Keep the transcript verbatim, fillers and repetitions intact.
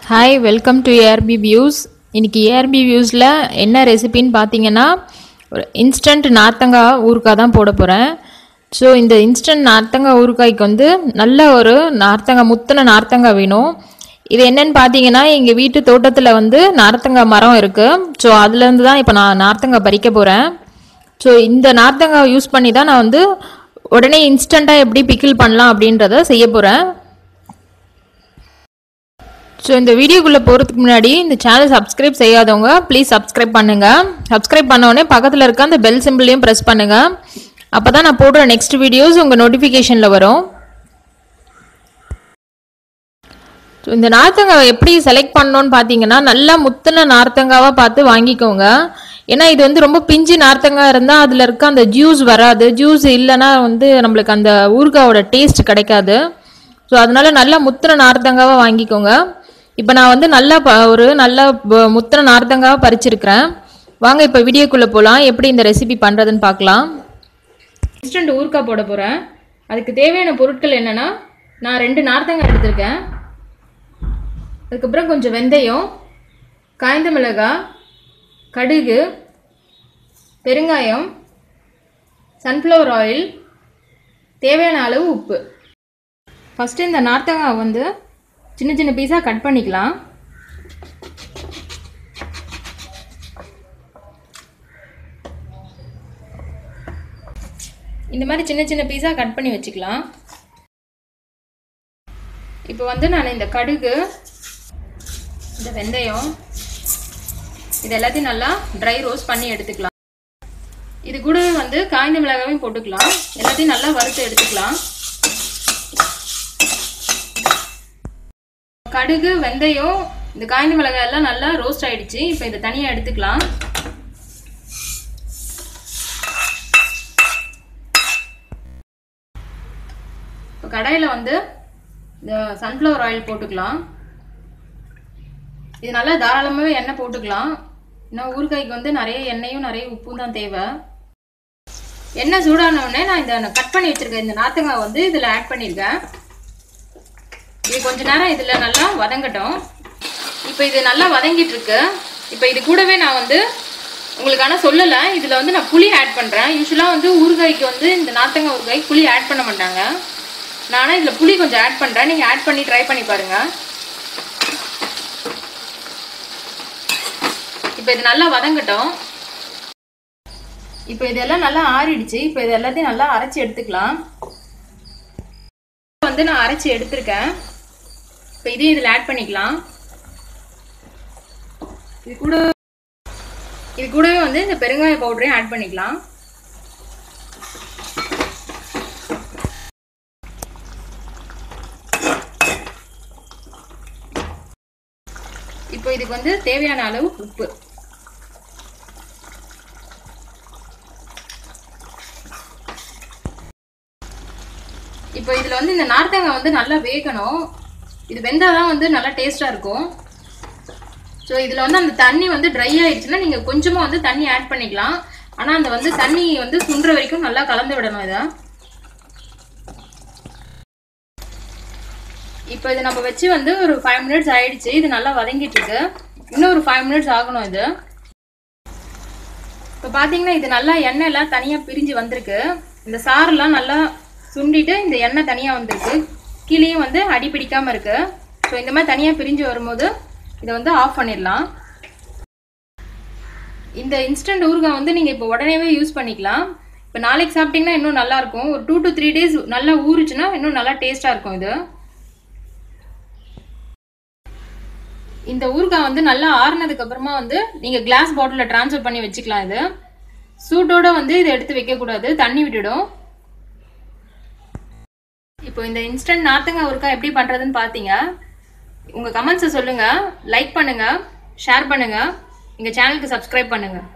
Hi, welcome to A R B Views. இன்னைக்கு A R B Viewsல என்ன ரெசிபின்னு பார்த்தீங்கன்னா ஒரு இன்ஸ்டன்ட் நார்த்தங்காய் ஊறுகாய் தான் போட போகிறேன். ஸோ இந்த இன்ஸ்டன்ட் நார்த்தங்காய் ஊறுகாய்க்கு வந்து நல்ல ஒரு நார்த்தங்காய் முத்தின நார்த்தங்காய் வேணும். இது என்னன்னு பார்த்தீங்கன்னா எங்கள் வீட்டு தோட்டத்தில் வந்து நார்த்தங்காய் மரம் இருக்குது. ஸோ அதுலேருந்து தான் இப்போ நான் நார்த்தங்காய் பறிக்க போகிறேன். ஸோ இந்த நார்த்தங்காய் யூஸ் பண்ணி தான் நான் வந்து உடனே இன்ஸ்டண்ட்டாக எப்படி பிக்கிள் பண்ணலாம் அப்படின்றத செய்ய போகிறேன். ஸோ இந்த வீடியோக்குள்ளே போகிறதுக்கு முன்னாடி இந்த சேனல் சப்ஸ்கிரைப் செய்யாதவங்க ப்ளீஸ் சப்ஸ்கிரைப் பண்ணுங்கள். சப்ஸ்கிரைப் பண்ணோடனே பக்கத்தில் இருக்க அந்த பெல் சிம்பிளையும் ப்ரெஸ் பண்ணுங்கள். அப்போ தான் நான் போடுற நெக்ஸ்ட் வீடியோஸ் உங்கள் நோட்டிஃபிகேஷனில் வரும். ஸோ இந்த நார்த்தங்காவை எப்படி செலக்ட் பண்ணணும்னு பார்த்தீங்கன்னா நல்லா முத்தின நார்த்தங்காவாக பார்த்து வாங்கிக்கோங்க. ஏன்னா இது வந்து ரொம்ப பிஞ்சு நார்த்தங்காய் இருந்தால் அதில் இருக்க அந்த ஜூஸ் வராது. ஜூஸ் இல்லைன்னா வந்து நம்மளுக்கு அந்த ஊறுகாவோட டேஸ்ட் கிடைக்காது. ஸோ அதனால நல்லா முத்தின நார்த்தங்காவாக வாங்கிக்கோங்க. இப்போ நான் வந்து நல்லா ஒரு நல்ல முத்தின நார்த்தங்காவாக பறிச்சிருக்கிறேன். வாங்க இப்போ வீடியோக்குள்ளே போகலாம். எப்படி இந்த ரெசிபி பண்ணுறதுன்னு பார்க்கலாம். இன்ஸ்டன்ட் ஊறுகாய் போட போகிறேன். அதுக்கு தேவையான பொருட்கள் என்னென்னா, நான் ரெண்டு நார்த்தங்காய் எடுத்திருக்கேன். அதுக்கப்புறம் கொஞ்சம் வெந்தயம், காய்ந்த மிளகாய், கடுகு, பெருங்காயம், சன்ஃப்ளவர் ஆயில், தேவையான அளவு உப்பு. ஃபஸ்ட்டு இந்த நார்த்தங்காய் வந்து சின்ன சின்ன பீஸாக கட் பண்ணிக்கலாம். இந்த மாதிரி சின்ன சின்ன பீஸாக கட் பண்ணி வச்சுக்கலாம். இப்போ வந்து நான் இந்த கடுகு, இந்த வெந்தயம் இது எல்லாத்தையும் நல்லா ட்ரை ரோஸ்ட் பண்ணி எடுத்துக்கலாம். இது கூடவே வந்து காய்ந்த மிளகாயும் போட்டுக்கலாம். எல்லாத்தையும் நல்லா வறுத்து எடுத்துக்கலாம். கடுகு, வெந்தயம், இந்த காய்ந்த மிளகாய் எல்லாம் நல்லா ரோஸ்ட் ஆயிடுச்சு. இப்போ இதை தனியாக எடுத்துக்கலாம். இப்போ கடாயில் வந்து இந்த சன்ஃப்ளவர் ஆயில் போட்டுக்கலாம். இது நல்லா தாராளமாகவே எண்ணெய் போட்டுக்கலாம். இன்னும் ஊறுகாய்க்கு வந்து நிறைய எண்ணெயும் நிறைய உப்பும் தான் தேவை. எண்ணெய் சூடானோடனே நான் இந்த கட் பண்ணி வச்சிருக்கேன் இந்த நார்த்தங்காய் வந்து இதில் ஆட் பண்ணியிருக்கேன். இது கொஞ்ச நேரம் இதில் நல்லா வதங்கட்டும். இப்போ இது நல்லா வதங்கிட்டு இருக்கு. இப்போ இது கூடவே நான் வந்து உங்களுக்கான சொல்லலை, இதில் வந்து நான் புளி ஆட் பண்ணுறேன். யூஸ்வலாக வந்து ஊறுகாய்க்கு வந்து இந்த நார்த்தங்காய் ஊறுகாய்க்கு புளி ஆட் பண்ண மாட்டாங்க. நானும் இதில் புளி கொஞ்சம் ஆட் பண்ணுறேன். நீங்கள் ஆட் பண்ணி ட்ரை பண்ணி பாருங்கள். இப்போ இது நல்லா வதங்கட்டும். இப்போ இதெல்லாம் நல்லா ஆறிடுச்சு. இப்போ இது எல்லாத்தையும் நல்லா அரைச்சி எடுத்துக்கலாம். வந்து நான் அரைச்சி எடுத்திருக்கேன். இப்போ இதையும் இதில் ஆட் பண்ணிக்கலாம். இது கூட இது கூடவே வந்து இந்த பெருங்காய பவுடரையும் ஆட் பண்ணிக்கலாம். இப்போ இதுக்கு வந்து தேவையான அளவு உப்பு. இப்போ இதில் வந்து இந்த நார்த்தங்காய் வந்து நல்லா வேகணும். இது வெந்தால் தான் வந்து நல்லா டேஸ்ட்டாக இருக்கும். ஸோ இதில் வந்து அந்த தண்ணி வந்து ட்ரை ஆயிடுச்சுன்னா நீங்கள் கொஞ்சமாக வந்து தண்ணி ஆட் பண்ணிக்கலாம். ஆனால் அந்த வந்து தண்ணி வந்து சுண்டுற வரைக்கும் நல்லா கலந்து விடணும். இதை இப்போ இது நம்ம வச்சு வந்து ஒரு ஃபைவ் மினிட்ஸ் ஆயிடுச்சு. இது நல்லா வதங்கிட்டு இருக்கு. இன்னும் ஒரு ஃபைவ் மினிட்ஸ் ஆகணும் இது. இப்போ பார்த்தீங்கன்னா இது நல்லா எண்ணெய் எல்லாம் தனியாக பிரிஞ்சு வந்திருக்கு. இந்த சாரெல்லாம் நல்லா சுண்டிட்டு இந்த எண்ணெய் தனியாக வந்திருக்கு. கீழேயும் வந்து அடி பிடிக்காமல் இருக்கு. ஸோ இந்த மாதிரி தனியாக பிரிஞ்சு வரும்போது இதை வந்து ஆஃப் பண்ணிடலாம். இந்த இன்ஸ்டன்ட் ஊறுகாய் வந்து நீங்கள் இப்போ உடனேவே யூஸ் பண்ணிக்கலாம். இப்போ நாளைக்கு சாப்பிட்டீங்கன்னா இன்னும் நல்லா இருக்கும். ஒரு டூ டு த்ரீ டேஸ் நல்லா ஊறுச்சுன்னா இன்னும் நல்லா டேஸ்ட்டாக இருக்கும். இது இந்த ஊறுகாய் வந்து நல்லா ஆறுனதுக்கு அப்புறமா வந்து நீங்கள் கிளாஸ் பாட்டிலில் ட்ரான்ஸ்ஃபர் பண்ணி வச்சுக்கலாம். இது சூட்டோட வந்து இதை எடுத்து வைக்கக்கூடாது, தண்ணி விட்டுடும். இப்போ இந்த இன்ஸ்டன்ட் நார்த்தங்காய் ஊறுகாய் எப்படி பண்ணுறதுன்னு பார்த்தீங்க. உங்கள் கமெண்ட்ஸை சொல்லுங்கள், லைக் பண்ணுங்கள், ஷேர் பண்ணுங்கள், எங்கள் சேனலுக்கு சப்ஸ்கிரைப் பண்ணுங்கள்.